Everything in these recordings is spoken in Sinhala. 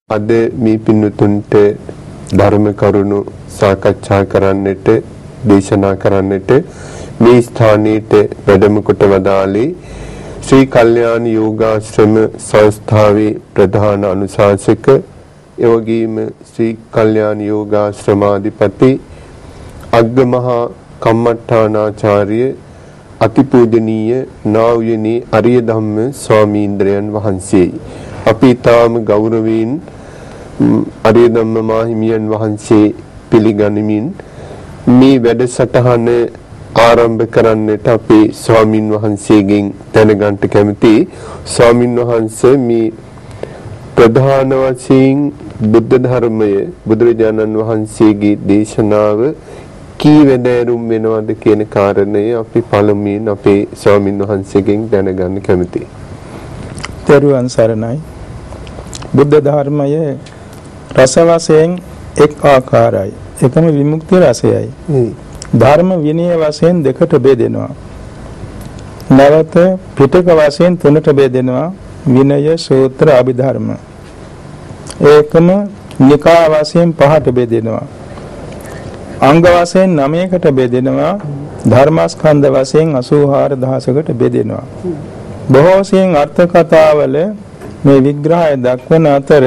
අද මේ පින්නතුන්ට ධර්ම කරුණු සාකච්ඡා කරන්නට දේශනා කරන්නට මේ ස්ථානයේට වැඩම කොට වදාළේ ශ්‍රී කල්යාණ යෝගාශ්‍රම සංස්ථාවේ ප්‍රධාන අනුශාසක එවැගේම ශ්‍රී කල්යාණ යෝගාශ්‍රමාධිපති අග්ගමහා කම්මඨානාචාර්ය අතිපූජනීය නා වූ අරිය ධම්ම ස්වාමීන්ද්‍රයන් වහන්සේ අපි තාම ගෞරවයෙන් අරිය ධම්ම මාහිමියන් වහන්සේ පිළිගනිමින් මේ වැඩසටහන ආරම්භ කරන්නට අපේ ස්වාමින් වහන්සේගෙන් දැනගන්න කැමති ස්වාමින් වහන්සේ මේ ප්‍රධාන වශයෙන් බුද්ධ ධර්මය බුදුරජාණන් වහන්සේගේ දේශනාව කී වෙදෑරුම් වෙනවද කියන කාරණය අපි පළමුවෙන් අපේ ස්වාමින් වහන්සේගෙන් දැනගන්න කැමතියි. තෙරුවන් සරණයි. බුද්ධ ධර්මයේ රස වශයෙන් එක් ආකාරයි. එකම විමුක්ති රසයයි. ධර්ම විනය වශයෙන් දෙකට බෙදෙනවා. නැවත පිටක වශයෙන් තුනට බෙදෙනවා. විනය, සූත්‍ර, අභිධර්ම. ඒකම නිකා වශයෙන් පහට බෙදෙනවා. අංග වශයෙන් 9කට බෙදෙනවා. ධර්මස්කන්ධ වශයෙන් 84000කට බෙදෙනවා. බොහෝ සෙයින් අර්ථ කතාවල මේ විග්‍රහය දක්වන අතර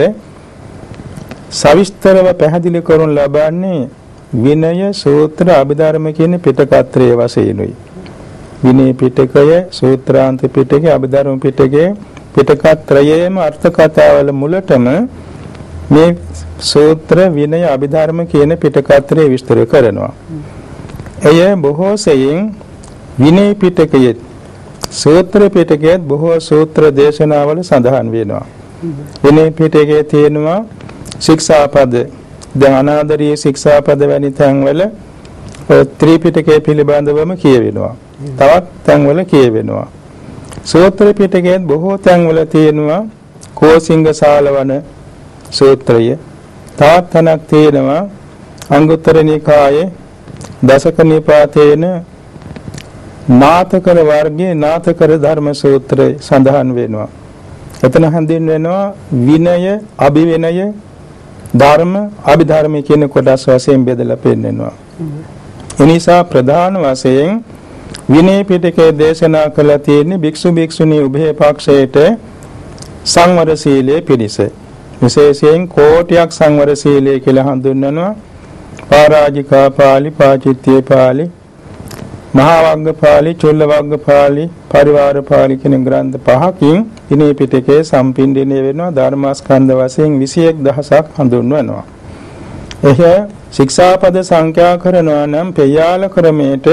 සවිස්තරව පැහැදිලි කරනු ලබන්නේ විනය, සූත්‍ර, අභිධර්ම කියන පිටකත්‍රයේ වශයෙන්ුයි. විනය පිටකය, සූත්‍රාන්ත පිටකය, අභිධර්ම පිටකය පිටකත්‍රයේම අර්ථ කතාවල මුලටම මේ සූත්‍ර, විනය, අභිධර්ම කියන පිටකත්‍රය විස්තර කරනවා. එය බොහෝ සෙයින් විනය පිටකයේ සූත්‍ර පිටකයේ බොහෝ සූත්‍ර දේශනාවල සඳහන් වෙනවා. විනය පිටකයේ තියෙනවා ශික්ෂාපද, දැන් අනාදරී ශික්ෂාපද වැනි තැන්වල ත්‍රිපිටකයේ පිළිබඳවම කියවෙනවා. තවත් තැන්වල කියවෙනවා. සූත්‍ර පිටකයේ බොහෝ තැන්වල තියෙනවා කෝසිංග සාලවන සූත්‍රය. තවත් තැනක් තියෙනවා අංගුත්තර නිකායේ දසක නිපාතේන නාථකර වර්ගයේ නාථකර ධර්ම සූත්‍රය සඳහන් වෙනවා. එතන හඳුන්වනවා විනය, අභිවිනය, ධර්ම, අභිධර්ම කියන කොටස් වශයෙන් බෙදලා පෙන්නනවා. එනිසා ප්‍රධාන වශයෙන් විනය පිටකයේ දේශනා කළ තියෙන භික්ෂු භික්ෂුණී උභය පක්ෂයට සංවර සීලයේ පිණිස විශේෂයෙන් කෝටියක් සංවර සීලය කියලා හඳුන්වනවා. පරාජිකා පාළි, පාචිත්‍ය පාළි, මහා වග්ග පාළි, චුල්ල වග්ග පාළි, පරිවාර පාළි කියන ග්‍රන්ථ පහකින් විනය පිටකයේ සම්පින්ඩණය වෙනවා. ධර්මස්කන්ධ වශයෙන් 21000ක් හඳුන්වනවා. එහ ශික්ෂාපද සංඛ්‍යා කරනවා නම් පෙයාල ක්‍රමයට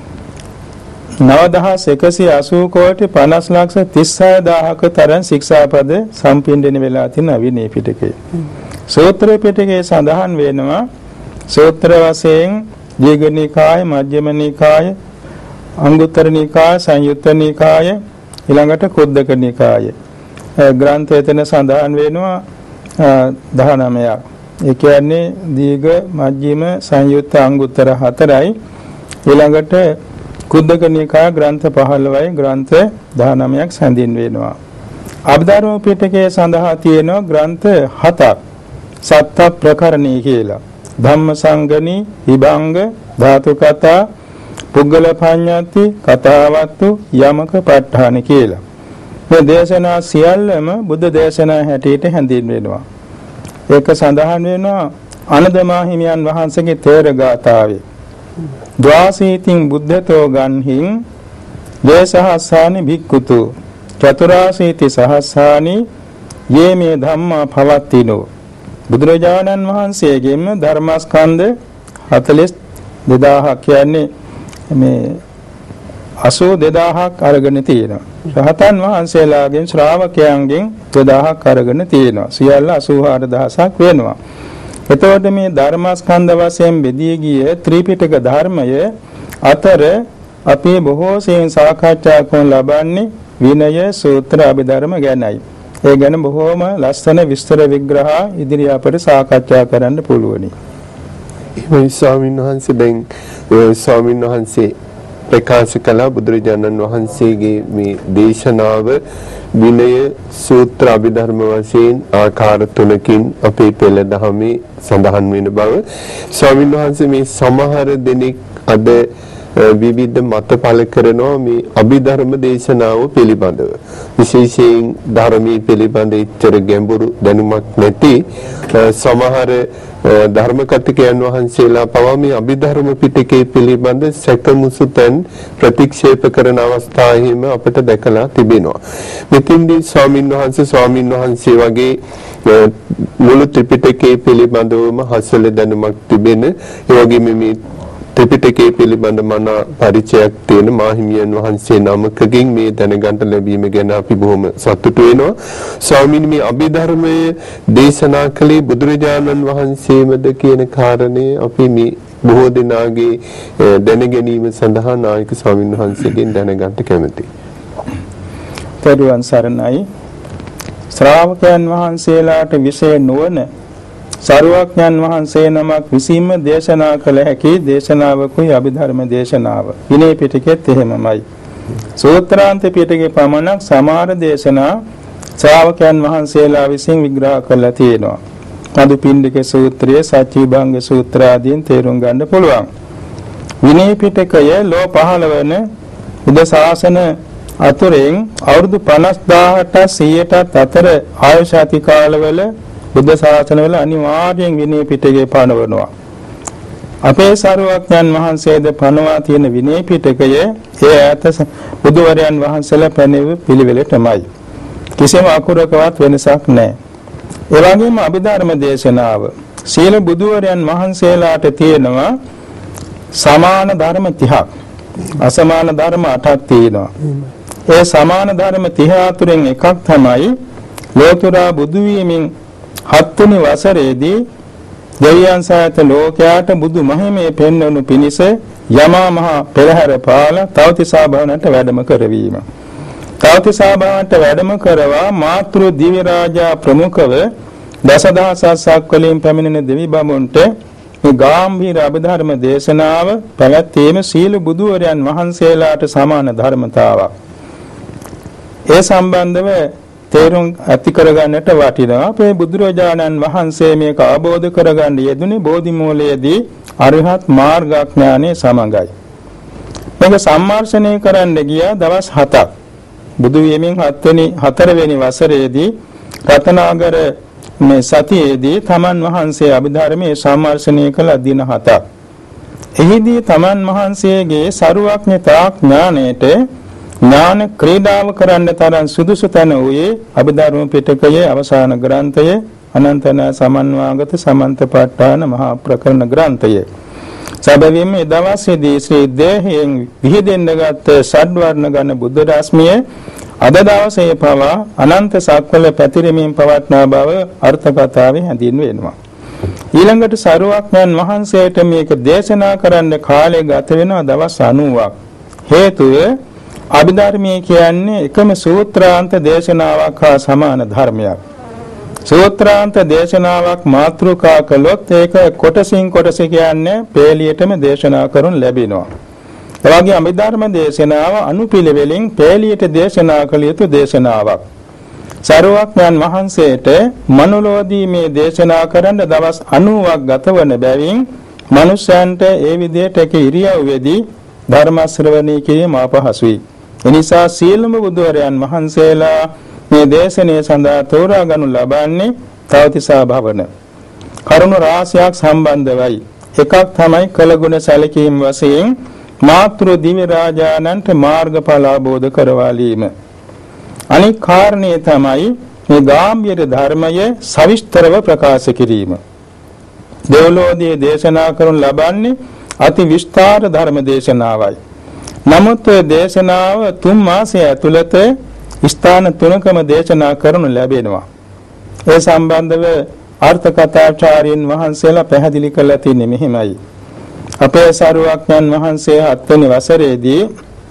9180 කෝටි 50,36,000ක තරම් ශික්ෂාපද සම්පින්ඩණය වෙලා තියෙන විනය පිටකයේ. සූත්‍ර පිටකයේ සඳහන් වෙනවා සූත්‍ර වශයෙන් දීඝ නිකාය, මජ්ක්‍ධිම නිකාය, අංගුත්තර නිකාය, සංයුත්ත නිකාය, ඊළඟට කුද්දක නිකාය. ග්‍රන්ථ එතන සඳහන් වෙනවා 19ක්. ඒ කියන්නේ දීඝ, මජ්ක්‍ධිම, සංයුත්ත, අංගුත්තර 4යි. ඊළඟට කුද්දක නිකාය ග්‍රන්ථ 15යි, ග්‍රන්ථ 19ක් සඳහන් වෙනවා. අභිධර්ම පිටකයේ සඳහා තියෙනවා ග්‍රන්ථ 7ක්. සත්ත ප්‍රකරණී කියලා. ධම්මසංගණී, විභංග, ධාතු කතා, පුද්ගල පඤ්ඤාති, කතාවත්තු, යමක ප ဋ ාණ කියලා. මේ දේශනා සියල්ලම බුද්ධ දේශනා හැටියට හැඳින්වෙනවා. ඒක සඳහන් වෙනවා ආනන්ද මාහිමියන් වහන්සේගේ තේර ගාථාවේ. ද්වාසීතින් බුද්ධතෝ ගන්හින් දේශහස්සානි භික්ඛුතු චතුරාසීති සහස්සානි යේ මේ ධම්මා පවත්තිනෝ. බුදුරජාණන් වහන්සේගෙම ධර්මස්කන්ධ 42000ක් කියන්නේ මේ 82000ක් අරගෙන තියෙනවා. රහතන් වහන්සේලාගෙන් ශ්‍රාවකයන්ගෙන් 2000ක් අරගෙන තියෙනවා. සියල්ල 84000ක් වෙනවා. එතකොට මේ ධර්මස්කන්ධ වශයෙන් බෙදී ගිය ත්‍රිපිටක ධර්මය අතර අපි බොහෝ සෙයින් සාකච්ඡා කරන ලබන්නේ විනය, සූත්‍ර, අභිධර්ම ගැනයි. ඒ ගැන බොහෝම ලස්සන විස්තර විග්‍රහ ඉදිරිය අපට සාකච්ඡා කරන්න පුළුවනි. මේ ස්වාමීන් වහන්සේ දැන් ස්වාමීන් වහන්සේ ප්‍රකාශ කළ බුදුරජාණන් වහන්සේගේ මේ දේශනාව විනය සූත්‍ර අභිධර්ම වශයෙන් ආකාර තුනකින් අපේ පෙළ දහමේ සඳහන් වෙන බව ස්වාමීන් වහන්සේ මේ සමහර දෙනෙක් අද විවිධ මත පළ කරනවා මේ අභිධර්ම දේශනාව පිළිබඳව විශේෂයෙන් ධර්මයේ පිළිබඳ ඉච්ඡර ගැඹුරු දැනුමක් නැති සමහර ධර්ම කතිකයන් වහන්සේලා පවා මේ අභිධර්ම පිටකේ පිළිබඳ සැකමුසුතෙන් ප්‍රතික්ෂේප කරන අවස්ථා හිම අපිට දැකලා තිබෙනවා. මෙතින්දී ස්වාමින් වහන්සේ වගේ මුළු ත්‍රිපිටකයේ පිළිබඳවම හසල දැනුමක් තිබෙන ඒ වගේම මේ ත්‍රිපිටකයේ පිළිබඳ මන පරිචයක් තියෙන මාහිමියන් වහන්සේ නමකගෙන් මේ දැනගන්න ලැබීම ගැන අපි බොහොම සතුටු වෙනවා. ස්වාමීන් මේ අභිධර්මයේ දේශනා කළේ බුදුරජාණන් වහන්සේමද කියන කාරණේ අපි මේ බොහෝ දෙනාගේ දැන ගැනීම සඳහා නායක ස්වාමීන් වහන්සේගෙන් දැනගන්න කැමැතියි. තෙරුවන් සරණයි. ශ්‍රාවකයන් වහන්සේලාට විශේෂ නොවන සරුවඥන් වහන්සේ නමක් විසින්ම දේශනා කළ හැකි දේශනාවකුයි අභිධර්ම දේශනාව. විනය පිටකෙත් එහෙමමයි. සූත්‍රාන්ත පිටකේ පමණක් සමහර දේශනා ශ්‍රාවකයන් වහන්සේලා විසින් විග්‍රහ කරලා තියෙනවා. මදුපිණ්ඩික සූත්‍රය, සච්චිභංග සූත්‍ර ආදීන් තේරුම් ගන්න පුළුවන්. විනය පිටකය ලෝ 15 වන බුද්ධ ශාසන අතුරෙන් අවුරුදු 50000ට 100ට අතර ආයුෂ ඇති කාලවල බුද්ධ ශාසනවල අනිවාර්යෙන් විනය පිටකේ පනවනවා. අපේ සරුවඥන් වහන්සේද පනවා තියෙන විනය පිටකයේ ඒ ඈත බුදුවරයන් වහන්සේලා පැනෙව පිළිවෙලටමයි. කිසිම අකුරකවත් වෙනසක් නැහැ. ඒ වගේම අභිධර්ම දේශනාව සීල බුදුවරයන් වහන්සේලාට තියෙනවා සමාන ධර්ම 30ක්. අසමාන ධර්ම 8ක් තියෙනවා. ඒ සමාන ධර්ම 30 අතුරෙන් එකක් තමයි ලෝතුරා බුදු වීමෙන් 7 වෙනි වසරේදී දෙවියන් සහිත ලෝකයාට බුදු මහිමේ පෙන්වනු පිණිස යමා මහ පෙරහැර පාල තවතිසා භවනට වැඩම කරවීම. තවතිසා භවනට වැඩම කරවා මාතෘ දිව්‍ය රාජා ප්‍රමුඛව දසදහසක් වලින් පැමිණෙන දෙවි බඹුන්ට මේ ගාම්භීර අභිධර්ම දේශනාව පැවැත්වීම සීල බුදුවරයන් වහන්සේලාට සමාන ධර්මතාවක්. ඒ සම්බන්ධව තේරුම් ඇති කරගන්නට වටිනවා. අපේ බුදුරජාණන් වහන්සේ මේක අවබෝධ කරගන්න යෙදුනේ බෝධි මූලයේදී අරිහත් මාර්ගඥානයේ සමගයි. මේක සම්මාර්ෂණය කරන්න ගියා දවස් 7ක්. බුදු වීමෙන් 4 වෙනි වසරේදී රතනාගර මේ සතියේදී තමන් වහන්සේ අභිධර්මයේ සම්මාර්ෂණය කළ දින 7ක්. එහිදී තමන් වහන්සේගේ සරුවඥතා ඥාණයට ඥාන ක්‍රීඩාව කරන්න තරම් සුදුසු තැන වූයේ අභිධර්ම පිටකයේ අවසාන ග්‍රන්ථය අනන්තන සමන්වාගත සමන්තපට්ඨාන මහා ප්‍රකරණ ග්‍රන්ථය. සැබවින්ම ඒ දවසේදී ශ්‍රී දේහයෙන් විහිදෙන්නගත් ෂඩ්වර්ණ ගණ බුද්ධ රශ්මිය අද දවසේ පවා අනන්ත සක්වල පැතිරෙමින් පවත්නා බව අර්ථ කතාවේ හැඳින්වෙනවා. ඊළඟට සරුවඥන් වහන්සේට මේක දේශනා කරන්න කාලය ගත වෙනවා දවස් 90ක්. හේතුව අභිධර්මයේ කියන්නේ එකම සූත්‍රාන්ත දේශනාවක් හා සමාන ධර්මයක්. සූත්‍රාන්ත දේශනාවක් මාතෘකා කළොත් ඒක කොටසින් කොටස කියන්නේ පේලියටම දේශනා කරනු ලැබෙනවා. ඒ වගේ අභිධර්ම දේශනාව අනුපිළිවෙලින් පේලියට දේශනා කළ යුතු දේශනාවක්. සරුවඥන් වහන්සේට මනුලෝදී මේ දේශනා කරන්න දවස් 90ක් ගතවන බැවින් මනුෂ්‍යයන්ට ඒ විදිහට එක ඉරියව්වේදී ධර්ම ශ්‍රවණය කිරීම අපහසුයි. එනිසා සීලම බුදුවරයන් වහන්සේලා මේ දේශනාව සඳහා තෝරා ගනු ලබන්නේ තවතිසා භවන. කරුණ රාශියක් සම්බන්ධවයි. එකක් තමයි කළගුණ සැලකීම් වශයෙන් මාතෘ දිව්‍ය රාජානන්ට මාර්ගඵල අවබෝධ කරවාලීම. අනික් කාරණේ තමයි මේ ගාම්භීර ධර්මය සවිස්තරව ප්‍රකාශ කිරීම. දෙව්ලෝකයේ දේශනා කරනු ලබන්නේ අති විස්තර ධර්ම දේශනාවයි. නමුත් දේශනාව 3 මාසය ඇතුළත ස්ථාන 3කම දේශනා කරනු ලැබෙනවා. ඒ සම්බන්ධව අර්ථ කථාචාර්යින් වහන්සේලා පැහැදිලි කළා තියෙන්නේ මෙහිමයි. අපේ සරුවඥන් වහන්සේ 7 වෙනි වසරේදී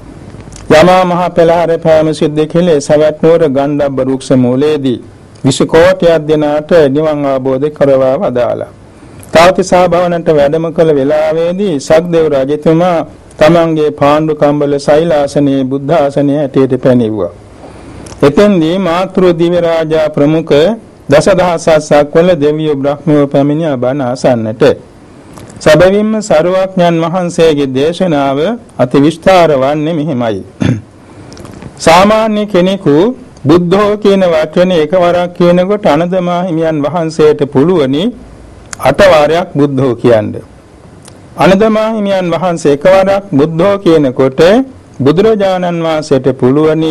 යමා මහ පෙළහර පෑම සිද්ධ කෙලේ සවැත් නුවර ගණ්ඩබ්බ රුක්ෂ මූලයේදී 20 කෝටියක් දෙනාට නිවන් අවබෝධ කරවා වදාලා. තවතිසා භවනට වැඩම කළ වෙලාවේදී සක්දේව රජතුමා තමන්ගේ පාණ්ඩු කම්බල සෛලාසනයේ බුද්ධාසනයේ හැටියට පැනෙවුවා. එතෙන්දී මාතෘ දිව්‍ය රාජා ප්‍රමුඛ දසදහසක් වල දෙවියෝ බ්‍රහ්මයෝ පැමිණියා බණ අසන්නට. සැබවින්ම සරුවඥන් වහන්සේගේ දේශනාව අති විස්තර වන්නේ මෙහිමයි. සාමාන්‍ය කෙනෙකු බුද්ධෝ කියන වචනේ එකවරක් කියනකොට අනදමා හිමියන් වහන්සේට පුළුවනි 8 වාරයක් බුද්ධෝ කියන්නේ. අනදමා හිමියන් වහන්සේ එකවරක් බුද්ධෝ කියනකොට බුදුරජාණන් වහන්සේට පුළුවනි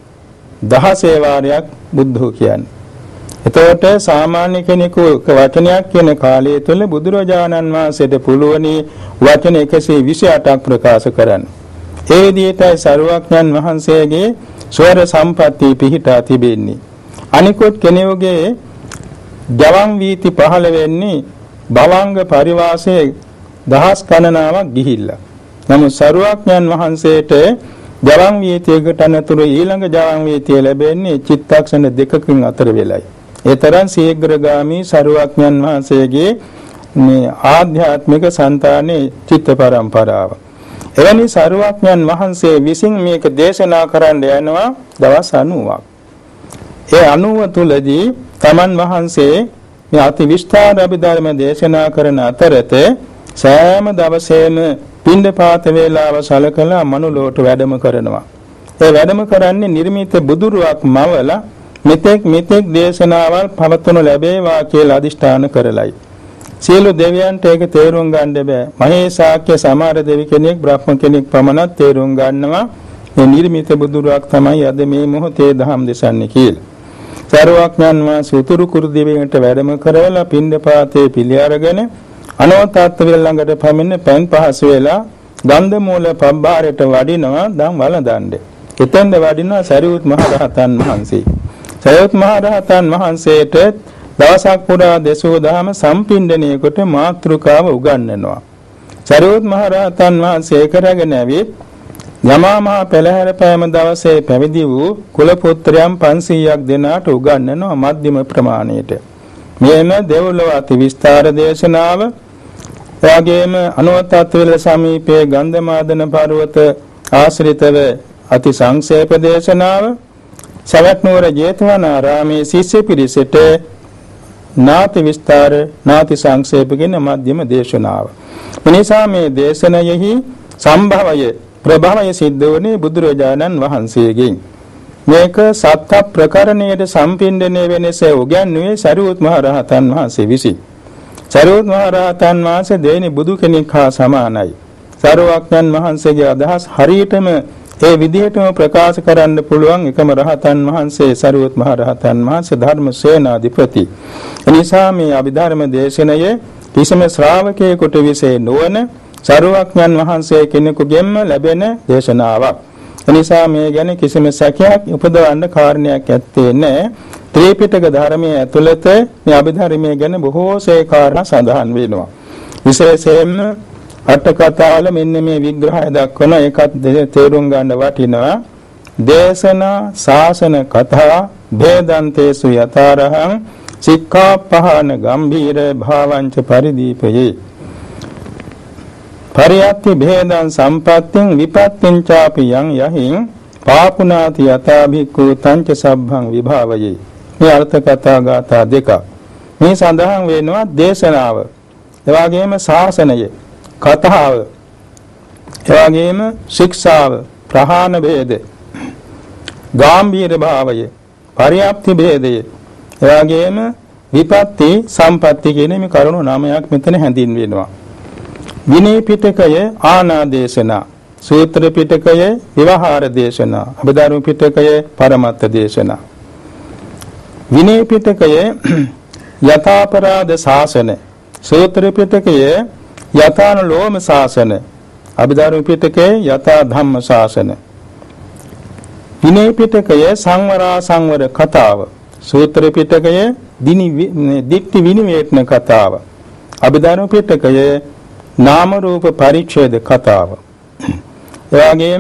16 වාරයක් බුද්ධෝ කියන්නේ. එතකොට සාමාන්‍ය කෙනෙකු වචනයක් කියන කාලය තුළ බුදුරජාණන් වහන්සේට පුළුවනි වචන 128ක් ප්‍රකාශ කරන්න. ඒ විදිහටයි සරුවඥන් වහන්සේගේ ස්වර සම්පatti පිහිටා තිබෙන්නේ. අනිකුත් කෙනෙකුගේ ජවන් වීති පහළ වෙන්නේ භවංග පරිවාසයේ දහස් ගණනාවක් ගිහිල්ලා. නමුත් සරුවඥන් වහන්සේට ජවන් වීතියකට අනතුරු ඊළඟ ජවන් වීතිය ලැබෙන්නේ චිත්තක්ෂණ දෙකකින් අතර වෙලයි. ඒ තරම් ශීඝ්‍රගාමී සරුවඥන් වහන්සේගේ මේ ආධ්‍යාත්මික సంతානේ චිත්ත පරම්පරාව. එවැනි සරුවඥන් වහන්සේ විසින් මේක දේශනා කරන්න යනවා දවස් 90ක්. ඒ 90 තුලදී තමන් වහන්සේ මේ අති විස්තර අභිධර්ම දේශනා කරන අතරතේ සෑම දවසේම පින්ඩපාත වේලාව සලකලා මනුලොවට වැඩම කරනවා. ඒ වැඩම කරන්නේ නිර්මිත බුදුරුවක් මවලා මෙතෙක් දේශනාවල් පවත්වනු ලැබේවා කියලා අදිෂ්ඨාන කරලයි. සියලු දෙවියන්ට ඒක තේරුම් ගන්න බෑ. මහේසාක්‍ය සමහර දෙවි කෙනෙක් බ්‍රහ්ම කෙනෙක් පමණක් තේරුම් ගන්නවා මේ නිර්මිත බුදුරුවක් තමයි අද මේ මොහොතේ දහම් දෙසන්නේ කියලා. සරුවඥන් වහන්සේ උතුරු කුරු දිවයිනට වැඩම කරලා පින්ඩපාතේ පිළි අරගෙන අනවතත් වෙල ළඟට පමින්න පෙන් පහසු වෙලා ගන්ධ මූල පබ්බාරයට වඩිනවා දන් වළඳන්නේ. එතෙන්ද වඩිනවා සරියුත් මහ රහතන් වහන්සේ. සරියුත් මහ රහතන් වහන්සේට දවසක් පුරා දේශෝ දහම සම්පින්ඩණය කොට මාතෘකාව උගන්වනවා. සරියුත් මහ රහතන් වහන්සේ කරගෙන ඇවිත් යමා මහ පෙළහැර පෑම දවසේ පැවිදි වූ කුල පුත්‍රයන් 500ක් දෙනාට උගන්වනවා මධ්‍යම ප්‍රමාණයට. මේම දෙව්ලොව අති විස්තර දේශනාව එවැගේම අනුවතත්වල සමීපයේ ගන්ධමාදන පර්වත ආශ්‍රිතව අති සංක්ෂේප දේශනාව සවැත් නුවර ජේතවනාරාමේ ශිෂ්‍ය පිරිසට නාති විස්තර නාති සංක්ෂේප කියන මධ්‍යම දේශනාව. එනිසා මේ දේශනයෙහි සම්භවය ප්‍රභවය සිද්ධ වුණේ බුදුරජාණන් වහන්සේගෙන්. මේක සත්‍ය ප්‍රකරණයේ සම්පින්දණය වෙනසේ උගන්වුවේ සරියුත් මහ රහතන් වහන්සේ විසින්. සරියුත් මහ රහතන් වහන්සේ දෙවෙනි බුදු කෙනෙක් හා සමානයි. සරුවඥන් වහන්සේගේ අදහස් හරියටම ඒ විදිහටම ප්‍රකාශ කරන්න පුළුවන් එකම රහතන් වහන්සේ සරියුත් මහ රහතන් වහන්සේ ධර්ම සේනාධිපති. එනිසා මේ අභිධර්ම දේශනයේ කිසිම ශ්‍රාවකයෙකුට විශේෂ නොවන සරුවඥන් වහන්සේ කෙනෙකුගෙන්ම ලැබෙන දේශනාවක්. එනිසා මේ ගැන කිසිම සැකයක් උපදවන්න කාරණයක් ඇත්තේ නැහැ. ත්‍රිපිටක ධර්මයේ ඇතුළත මේ අභිධර්මයේ ගැන බොහෝසේ කාරණා සඳහන් වෙනවා. විශේෂයෙන්ම අට කතාවල මෙන්න මේ විග්‍රහය දක්වන එකත් තේරුම් ගන්න වටිනවා. දේශනා ශාසන කතා භේදන්තේසු යතරහං සික්ඛාපහන ගම්භීර භාවංච පරිදීපයේ පරියත්ති භේදං සම්පත්තිං විපත්තිං චාපි යං යහින් පාපුනාති යථාභික්ඛු තංච සබ්බං විභාවයේ. මේ අර්ථ කතා ගාථා දෙක මේ සඳහන් වෙනවා දේශනාව, එවාගෙම ශාසනය, කතාව, එවාගෙම ශික්ෂාව, ප්‍රහාණ භේද, ගාම්භීර භාවය, පරියප්ති භේදය, එවාගෙම විපත්ති සම්පatti කියන මේ කරුණු නාමයක් මෙතන හැඳින්වෙනවා. විනය පිටකය ආනාදේශනා, සූත්‍ර පිටකය විවහාර දේශනා, අභිධර්ම පිටකය පරමත්ත දේශනා. විනය පිටකය යථාපරාධ ශාසන, සූත්‍ර පිටකය යථානුලෝම ශාසන, අභිධර්ම පිටකය යථා ධම්ම ශාසන. විනය පිටකය සංවරා සංවර කතාව, සූත්‍ර පිටකය දිට්ඨි විනිවේෂණ කතාව, අභිධර්ම පිටකය නාම රූප පරිච්ඡේද කතාව. එවාගෙම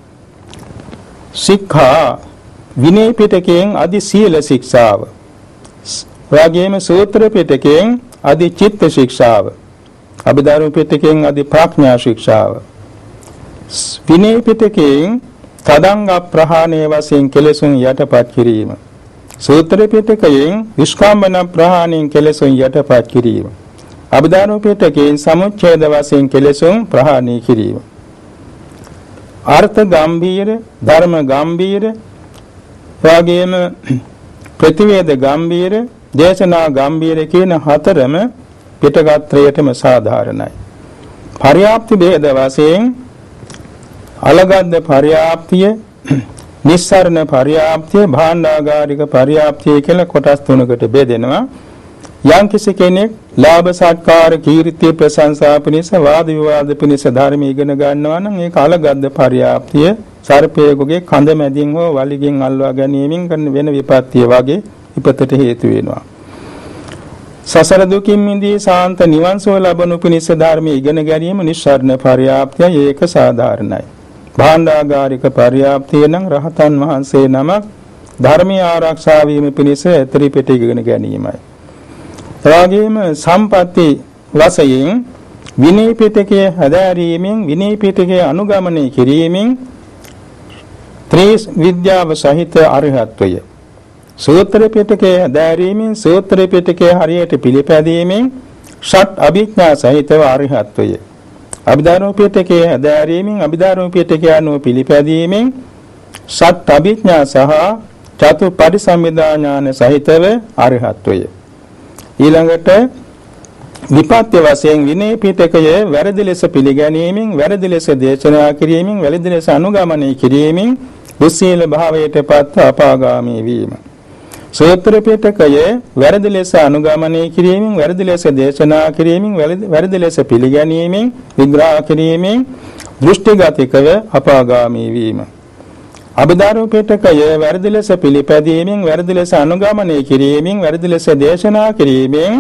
ශික්ෂා විනය පිටකයෙන් අදි සීල ශික්ෂාව, එවාගෙම සූත්‍ර පිටකයෙන් අදි චිත්ත ශික්ෂාව, අභිධර්ම පිටකයෙන් අදි ප්‍රඥා ශික්ෂාව. විනය පිටකයෙන් තදංග ප්‍රහාණය වශයෙන් කෙලෙසුන් යටපත් කිරීම. සූත්‍ර පිටකයෙන් විස්කම්බන ප්‍රහාණයෙන් කෙලෙසුන් යටපත් කිරීම. අභිධර්ම පිටකයෙන් සමුච්ඡේද වශයෙන් කෙලෙසුන් ප්‍රහාණය කිරීම. අර්ථ ගම්භීර, ධර්ම ගම්භීර, එවැගේම ප්‍රතිවේද ගම්භීර, දේශනා ගම්භීර කියන හතරම පිටකත්‍රයටම සාධාරණයි. පර්යාප්ති ભેද වශයෙන් අලගද්ද පර්යාප්තිය, නිස්සරණ පර්යාප්තිය, භාණ්ඩාගාරික පර්යාප්තිය කියලා කොටස් තුනකට බෙදෙනවා. යම්කිසි කෙනෙක් ලාභ සත්කාර කීර්ති ප්‍රශංසා පිණිස වාද විවාද පිණිස ධර්ම ඉගෙන ගන්නවා නම් ඒක අලගද්ද පර්යාප්තිය, සර්පයෙකුගේ කඳ මැදින් හෝ වලිගෙන් අල්වා ගැනීමෙන් කරන වෙන විපත්තිය වගේ විපතට හේතු වෙනවා. සසර දුකින් මිදී සාන්ත නිවන් සුව ලබනු පිණිස ධර්ම ඉගෙන ගැනීම නිස්සාරණ පර්යාප්තිය, ඒක සාධාරණයි. භාණ්ඩාගාරික පර්යාප්තිය නම් රහතන් වහන්සේ නමක් ධර්මීය ආරක්ෂා වීම පිණිස ත්‍රිපිටක ඉගෙන ගැනීමයි. එවාගෙම සම්පatti වශයෙන් විනය පිටකයේ හැදෑරීමෙන්, විනය පිටකයේ අනුගමනය කිරීමෙන් ත්‍රිස් විද්‍යාව සහිත අරහත්වය. සූත්‍ර පිටකයේ හැදෑරීමෙන්, සූත්‍ර පිටකයේ හරියට පිළිපැදීමෙන් ෂට් අභිඥා සහිතව අරහත්වය. අභිධර්ම පිටකයේ හැදෑරීමෙන්, අභිධර්ම පිටකය අනුව පිළිපැදීමෙන් ෂට් අභිඥා සහ චතු පරිසම්පදා ඥාන සහිතව අරහත්වය. ඊළඟට විපත්‍ය වශයෙන් විනය පිටකයේ වැරදි ලෙස පිළිගැනීමෙන්, වැරදි ලෙස දේශනා කිරීමෙන්, වැරදි ලෙස අනුගමනය කිරීමෙන් දුස්සීල භාවයට පත් අපාගාමී වීම. සූත්‍ර පිටකයේ වැරදි ලෙස අනුගමනය කිරීමෙන්, වැරදි ලෙස දේශනා කිරීමෙන්, වැරදි ලෙස පිළිගැනීමෙන්, විග්‍රහ කිරීමෙන් දෘෂ්ටිගතිකව අපාගාමී වීම. අභිධර්ම පිටකයේ වැරදි ලෙස පිළිපැදීමෙන්, වැරදි ලෙස අනුගමනය කිරීමෙන්, වැරදි ලෙස දේශනා කිරීමෙන්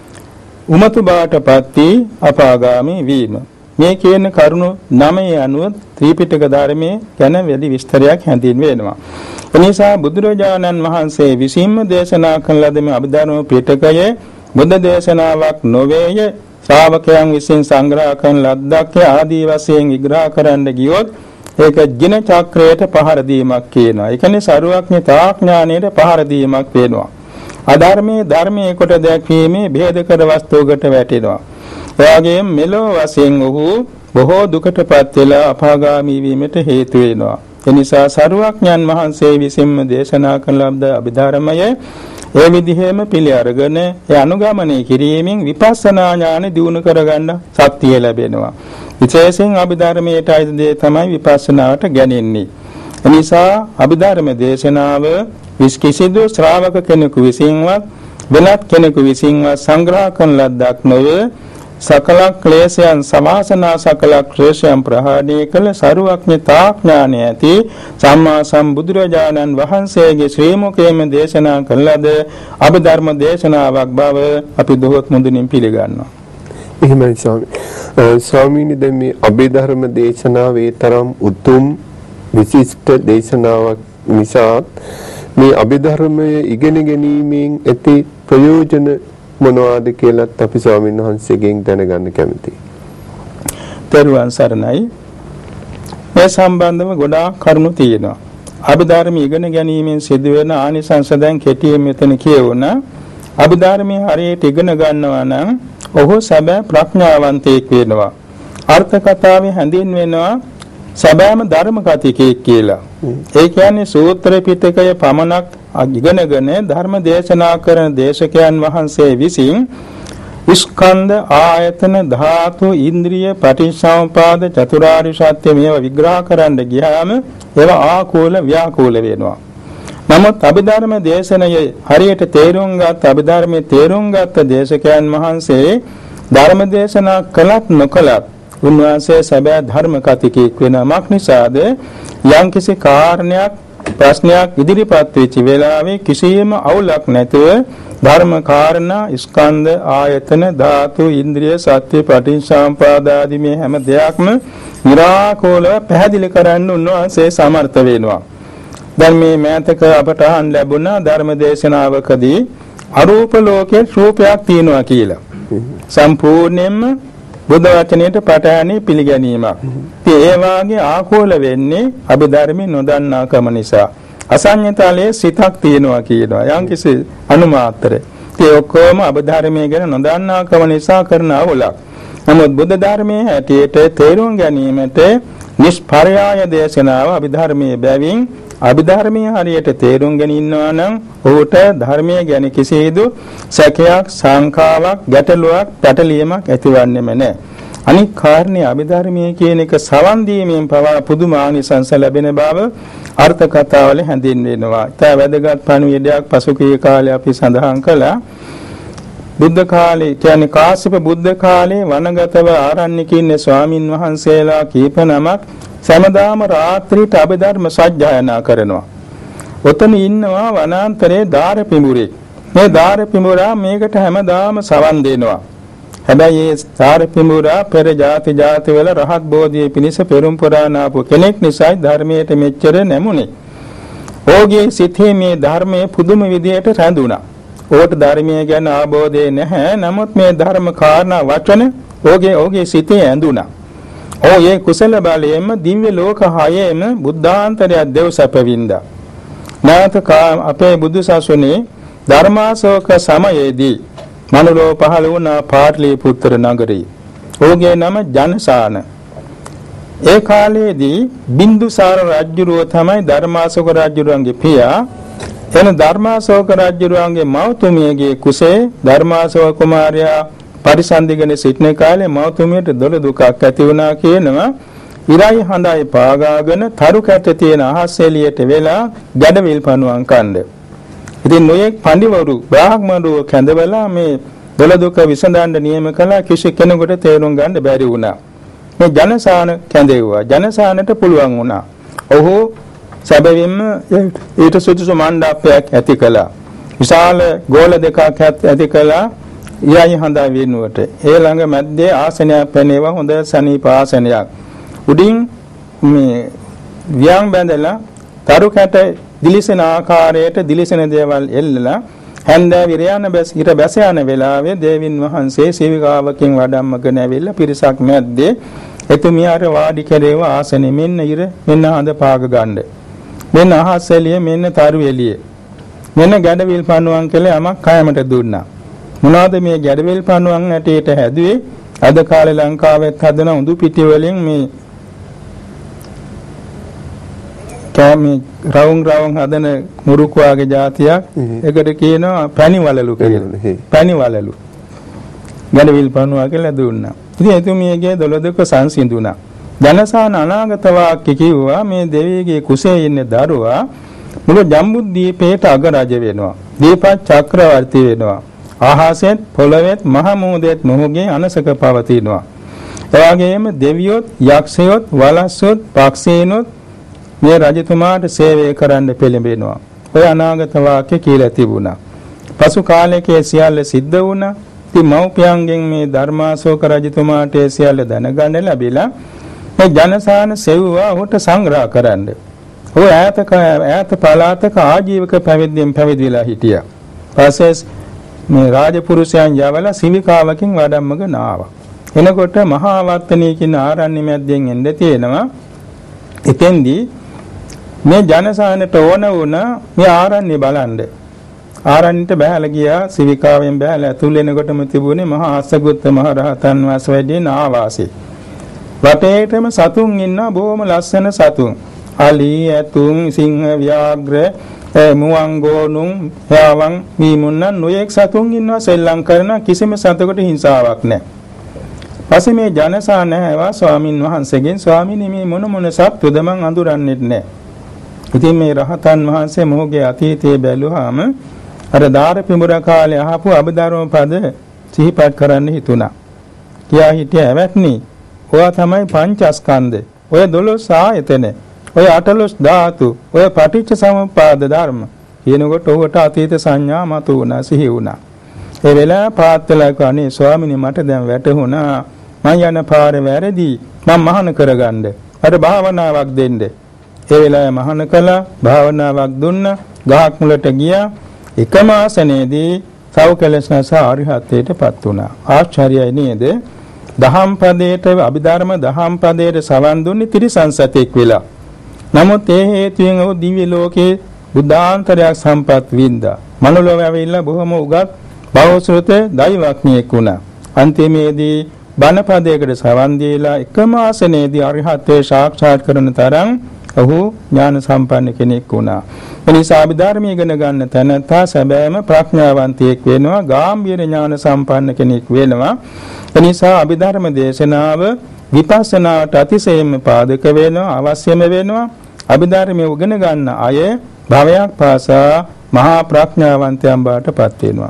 උමතු බාටපත් වී අපාගාමී වීම. මේ කියන කරුණු 9 අනුව ත්‍රිපිටක ධර්මයේ ගැන වැඩි විස්තරයක් හැඳින්වෙනවා. එනිසා බුදුරජාණන් වහන්සේ විසින්ම දේශනා කළ ලද මේ අභිධර්ම පිටකයේ බුද්ධ දේශනාවක් නොවේය, ශ්‍රාවකයන් විසින් සංග්‍රහ කරන ලද්දක් ආදී වශයෙන් විග්‍රහ කරන්න ගියොත් ඒක ජින චක්‍රයට පහර දීමක් කියනවා. ඒ කියන්නේ සරුවඥතා ඥානයට පහර දීමක් වෙනවා. අධර්මයේ ධර්මයේ කොට දැක්වීමේ භේදකර වස්තුවකට වැටෙනවා. එවාගෙම මෙලෝ වශයෙන් ඔහු බොහෝ දුකටපත් වෙලා අපාගාමී වීමට හේතු වෙනවා. එනිසා සරුවඥන් වහන්සේ විසින්ම දේශනා කළ ලද අභිධර්මයේ ඒ විදිහේම පිළි අරගෙන ඒ අනුගමනය කිරීමෙන් විපස්සනා ඥාන දියුණු කරගන්න ශක්තිය ලැබෙනවා. විශේෂයෙන් අභිධර්මයට අයිති දේ තමයි විපස්සනාවට ගැනෙන්නේ. එනිසා අභිධර්ම දේශනාව කිසිදු ශ්‍රාවක කෙනෙකු විසින්වත් වෙනත් කෙනෙකු විසින්වත් සංග්‍රහ කරන ලද්දක් නොවේ. සකල ක්ලේශයන් සමාසනා සකල ක්ලේශයන් ප්‍රහාණය කළ සරුවඥතා ඥානය ඇති සම්මා සම්බුදුරජාණන් වහන්සේගේ ශ්‍රී මුඛයෙන් දේශනා කළ ලද අභිධර්ම දේශනාවක් බව අපි දොහොත් මුදුනින් පිළිගන්නවා. එහෙමයි ස්වාමීනි, දැන් මේ අභිධර්ම දේශනාවේ තරම් උතුම් විශිෂ්ට දේශනාවක් නිසා මේ අභිධර්මයේ ඉගෙන ගැනීමෙන් ඇති ප්‍රයෝජන මොනවාද කියලාත් අපි ස්වාමීන් වහන්සේගෙන් දැනගන්න කැමතියි. තෙරුවන් සරණයි. මේ සම්බන්ධව ගොඩාක් කරුණු තියෙනවා. අභිධර්ම ඉගෙන ගැනීමෙන් සිදුවෙන ආනිසංස දැන් කෙටියෙන් මෙතන කියවුණා. අභිධර්මයේ හරියට ඉගෙන ගන්නවා නම් ඔහු සැබෑ ප්‍රඥාවන්තයෙක් වෙනවා. අර්ථ කතාවේ හැඳින්වෙනවා සැබෑම ධර්ම කතිකයෙක් කියලා. ඒ කියන්නේ සූත්‍ර පිටකය පමණක් ඉගෙනගෙන ධර්ම දේශනා කරන දේශකයන් වහන්සේ විසින් ස්කන්ධ ආයතන ධාතු ඉන්ද්‍රිය පටිච්චසමුපාද චතුරාර්ය සත්‍ය මේවා විග්‍රහ කරන්න ගියාම ඒවා ආකූල ව්‍යාකූල වෙනවා. නමුත් අභිධර්ම දේශනයේ හරියට තේරුම් ගත් අභිධර්මයේ තේරුම් ගත් දේශකයන් වහන්සේ ධර්ම දේශනා කළත් නොකළත් උන්වහන්සේ සැබෑ ධර්ම කතිකයෙක් වෙනමක් නිසාද යම්කිසි කාරණයක් ප්‍රශ්නයක් ඉදිරිපත් වෙච්ච වෙලාවේ කිසියම් අවුලක් නැතුව ධර්ම කාරණා ස්කන්ධ ආයතන ධාතු ඉන්ද්‍රිය සත්‍ය පටිච්චසමුපාද ආදී මේ හැම දෙයක්ම निराකෝලව පැහැදිලි කරන්න උන්වහන්සේ සමර්ථ වෙනවා. දැන් මේ මෑතක අපට අහන්න ලැබුණා ධර්ම දේශනාවකදී අරූප ලෝකයේ රූපයක් තියෙනවා කියලා. සම්පූර්ණයෙන්ම බුද්ධ වචනයට පටහැනි පිළිගැනීමක්. ඉතින් ඒ වාගේ ආකෝල වෙන්නේ අභිධර්මයේ නොදන්නා කම නිසා. අසඤ්ඤතලයේ සිතක් තියෙනවා කියනවා. යම්කිසි අනුමාත්‍රය. ඒ ඔක්කොම අභිධර්මයේ ගැන නොදන්නා කම නිසා කරන අවුලක්. නමුත් බුද්ධ ධර්මයේ හැටියට තේරුම් ගැනීමට නිෂ්පර්යාය දේශනාව අභිධර්මයේ බැවින් අභිධර්මයේ හරියට තේරුම් ගෙන ඉන්නවා නම් ඔහුට ධර්මයේ ගැන කිසිදු සැකයක්, සංකාවක්, ගැටලුවක්, පැටලීමක් ඇතිවන්නේම නැහැ. අනික් කාරණේ අභිධර්මයේ කියන එක සවන් දීමෙන් පවා පුදුමානිසංස ලැබෙන බව අර්ථ කතාවල හැඳින්වෙනවා. ඒ වැදගත් පණිවිඩයක් පසුගිය කාලේ අපි සඳහන් කළා. බුද්ධ කාලේ කියන්නේ කාශ්‍යප බුද්ධ කාලේ වනගතව ආරණ්‍යක ඉන්න ස්වාමින් වහන්සේලා කීප නමක් සෑමදාම රාත්‍රියට අභිධර්ම සජ්ජායනා කරනවා. ඔතන ඉන්නවා වනාන්තරයේ දාරපිඹුරෙක්. මේ දාරපිඹුරා මේකට හැමදාම සවන් දෙනවා. හැබැයි ඒ දාරපිඹුරා පෙර ಜಾති වල රහත් බෝධියේ පිණිස පෙරම් පුරාණ ආපු කෙනෙක් නිසායි ධර්මයට මෙච්චර නැමුනේ. ඕගේ සිතේ මේ ධර්මයේ පුදුම විදියට රැඳුණා. ඕට ධර්මයේ ගැන ආબોධය නැහැ. නමුත් මේ ධර්ම කාරණා වචන ඕගේ සිතේ ඇඳුණා. ඒ කුසල බලයෙන්ම දිව්‍ය ලෝක හයේම බුද්ධාන්තරය දෙව් සැපවින්දා. නැවත අපේ බුදු සසුනේ ධර්මාශෝක සමයේදී මනුලෝ පහළ වුණ පාටලිපුත්‍ර නගරේ. ඕගේ නම ජනසාන. ඒ කාලයේදී බින්දුසාර රජුරෝ තමයි ධර්මාශෝක රජුරන්ගේ පියා. එන ධර්මාශෝක රජුරන්ගේ මවතුමියගේ කුසේ ධර්මාශෝක කුමාරයා පරිසන්දිගෙන සිටින කාලේ මවතුමියට දොළ දුකක් ඇති වුණා කියනවා. ඉරයි හඳයි පාගාගෙන තරු කැට තියෙන අහස් එළියට වෙලා ගැඩවිල් පණුවන් කණ්ඩ. ඉතින් නොයෙක් පඬිවරු බ්‍රාහ්මණවරු කැඳවලා මේ දොළ දුක විසඳන්න නියම කළා. කිසි කෙනෙකුට තේරුම් ගන්න බැරි වුණා. මේ ජනසාන කැඳෙව්වා. ජනසානට පුළුවන් වුණා. ඔහු සැබවින්ම ඊට සුදුසු මණ්ඩපයක් ඇති කළා. විශාල ගෝල දෙකක් ඇති කළා. ඊයයි හඳා වෙනුවට ඒ ළඟ මැද්දේ ආසනයක් පැනේවා. හොඳ සනීප ආසනයක්. උඩින් මේ වියන් බැඳලා තරු කැට දිලිසෙන ආකාරයට දිලිසෙන දේවල් එල්ලලා හැන්දෑ විරයන් ඉර බැස යන වෙලාවේ දේවින් වහන්සේ සේවිකාවකින් වඩම්මගෙන ඇවිල්ලා පිරිසක් මැද්දේ එතුමියට වාඩි කෙරේව ආසනෙ මෙන්න ඉර මෙන්න හඳ පාග ගන්න. මෙන්න අහස් එළිය මෙන්න තරු එළිය. මෙන්න ගැඩවිල් පණුවන් කියලා යමක් කයමට දුන්නා. මොනවාද මේ ගැඩවිල් පණුවන් ඇටේට හැදුවේ? අද කාලේ ලංකාවෙත් හදන උඳු පිටි වලින් මේ කැමි රවුම් හදන මුරුක් වාගේ જાතියක්. ඒකට කියනවා පැණි වලලු කියලා. පැණි වලලු. ගැඩවිල් පණුවා කියලා දුන්නා. ඉතින් එතුමියගේ දොළ දුක සංසිඳුණා. ජනසාන අනාගත වාක්‍ය කිව්වා මේ දෙවියගේ කුසේ ඉන්න දරුවා මුළු ජම්බුද්දීපේට අගරජ වෙනවා. දීපත් චක්‍රවර්ති වෙනවා. ආහසෙත් පොළොවෙත් මහ මුහුදෙත් මොහුගේ අනසක පවතිනවා. එවාගෙම දෙවියොත් යක්ෂයොත් වලස්සොත් පක්ෂීනොත් මේ රජතුමාට සේවය කරන්න පෙළඹෙනවා. ඔය අනාගත වාක්‍ය කියලා තිබුණා. පසු කාලයකේ සියල්ල සිද්ධ වුණා. ඉතින් මව්පියන්ගෙන් මේ ධර්මාශෝක රජතුමාට සියල්ල දැනගන්න ලැබිලා මේ ජනසාන සෙව්වා ඔහුට සංග්‍රහ කරන්න. ඔය ඈත පළාතක ආජීවක පැවිද්දෙන් පැවිදිලා හිටියා. පස්සේ මේ රාජපුරුෂයන් යවලා සිවිකාවකින් වඩම්මගෙන ආවා. එනකොට මහා වත්තනී කියන ආරණ්‍ය මැද්දෙන් එන්න තියෙනවා. එතෙන්දී මේ ජනසානට ඕන වුණා මේ ආරණ්‍ය බලන්න. ආරණ්‍යට බහැලා ගියා. සිවිකාවෙන් බහැලා ඇතුල් වෙනකොටම තිබුණේ මහා අස්සගුත්ත මහ රහතන් වහන්සේ වැඩින ආවාසය. වටේටම සතුන් ඉන්නා බොහොම ලස්සන සතුන්. අලි, ඇතුන්, සිංහ, ව්‍යාග්‍ර, මුවන් ගෝනුන්, හාවන්, මීමුන්නන් නොයෙක් සතුන් ඉන්නවා. සෙල්ලම් කරන කිසිම සතෙකුට හිංසාවක් නැහැ. පස්සේ මේ ජනසාන හැවා ස්වාමින් වහන්සේගෙන් ස්වාමීනි මේ මොන සත්තුද මං අඳුරන්නේ නැහැ. ඉතින් මේ රහතන් වහන්සේ මොහුගේ අතීතයේ බැලුවාම අර දාරපිඹුර කාලේ අහපු අභිධර්ම පද සිහිපත් කරන්න හිතුණා. කියා හිටියා ඇවැත්නි ඔයා තමයි පංචස්කන්ධ. ඔය 12 ආයතන. ඔය 18 ධාතු. ඔය පටිච්ච සමුප්පාද ධර්ම. කියනකොට ඔහුට අතීත සංඥා මතුවුණා සිහි වුණා. ඒ වෙලාව පාත්වලා කනේ ස්වාමීනි මට දැන් වැටහුණා මං යන පාරේ වැරදි. මම මහාන කරගන්න. අර භාවනාවක් දෙන්න. ඒ වෙලාවේ මහාන කළා භාවනාවක් දුන්නා. ගහක් මුලට ගියා. එකම ආසනයේදී සව් කෙලෙස් නැස අරිහත්ත්වයටපත් වුණා. ආශ්චර්යයි නේද? දහම් පදයට අභිධර්ම දහම් පදයට සවන් දුන්නේ ත්‍රිසංසතෙක් වෙලා. නමුත් ඒ හේතුවෙන් ඔහු දිව්‍ය ලෝකේ බුද්ධාන්තරයක් සම්පත් වින්දා. මනුලොව ඇවිල්ලා බොහොම උගත් බෞද්ධ දෛවඥයෙක් වුණා. අන්තිමේදී බණ පදයකට සවන් දීලා එකම ආසනයේදී අරිහත්ත්වයේ සාක්ෂාත් කරන තරම් ඔහු ඥාන සම්පන්න කෙනෙක් වුණා. එනිසා අභිධර්ම ඉගෙන ගන්න තැනත්තා සැබෑම ප්‍රඥාවන්තයෙක් වෙනවා, ගාම්භීර ඥාන සම්පන්න කෙනෙක් වෙනවා. එනිසා අභිධර්ම දේශනාව විපස්සනාට අතිශයින්ම පාදක වෙනවා, අවශ්‍යම වෙනවා. අභිධර්මය ඉගෙන ගන්න අය භවයක් පාසා මහා ප්‍රඥාවන්තයන් බවට පත් වෙනවා.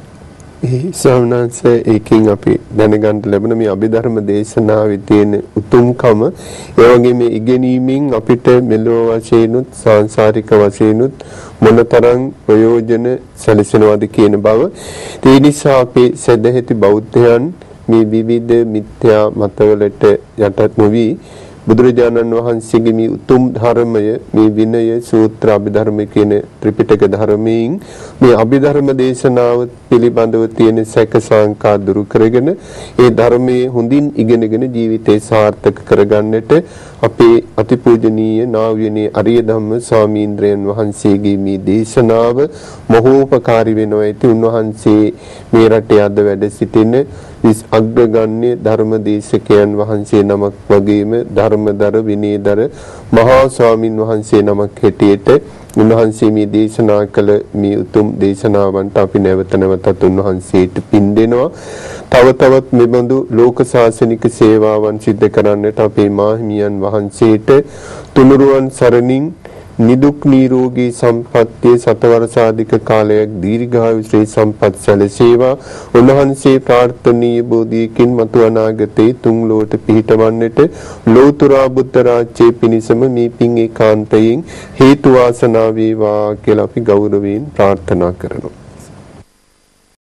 සවනන්ස ඒකින් අපි දැනගන්න ලැබෙන මේ අභිධර්ම දේශනාවේ තියෙන උතුම්කම ඒ වගේම ඉගෙනීමෙන් අපිට මෙලොව වශයෙන්ුත් සාංශාරික වශයෙන්ුත් මොනතරම් ප්‍රයෝජන සැලසෙනවද කියන බව. ඒ නිසා අපේ සදැහැති බෞද්ධයන් මේ විවිධ මිත්‍යා මතවලට යටත් නොවි බුදුරජාණන් වහන්සේගේ මේ උතුම් ධර්මය, මේ විනය සූත්‍ර අභිධර්ම කියන ත්‍රිපිටක ධර්මයෙන් මේ අභිධර්ම දේශනාව පිළිබඳව තියෙන සැක සංකා දුරු කරගෙන ඒ ධර්මයේ හොඳින් ඉගෙනගෙන ජීවිතේ සාර්ථක කරගන්නට අපේ අතිපූජනීය නා වූ නේ අරිය ධම්ම ස්වාමීන්ද්‍රයන් වහන්සේගේ මේ දේශනාව මහෝපකාරී වෙනවා. ඉතින් උන්වහන්සේ මේ රටේ අද වැඩ සිටින අග්‍රගණ්‍ය ධර්මදේශකයන් වහන්සේ නමක් වගේම ධර්මදර විනයදර මහා ස්වාමින් වහන්සේ නමක් හැටියට උන්වහන්සේ මේ දේශනා කළ මේ උතුම් දේශනාවන්ට අපි නැවත නැවතත් උන්වහන්සේට පින් දෙනවා. තව තවත් මෙබඳු ලෝක ශාසනික සේවාවන් සිදු කරන්නට අපේ මාහිමියන් වහන්සේට තුනුරුවන් සරණින් නිදුක් නිරෝගී සම්පත්තිය සතවර්ෂාධික කාලයක් දීර්ඝායු ශ්‍රී සම්පත් සැලසේවා. උන්වහන්සේ ප්‍රාර්ථනීය බෝධියකින් මතු අනාගතේ තුන් ලෝක පිහිටවන්නට ලෝතුරා බුද්ධ රාජ්‍යයේ පිණසම මේ පින් ඒකාන්තයෙන් හේතු වාසනා වේවා කියලා අපි ගෞරවයෙන් ප්‍රාර්ථනා කරනවා.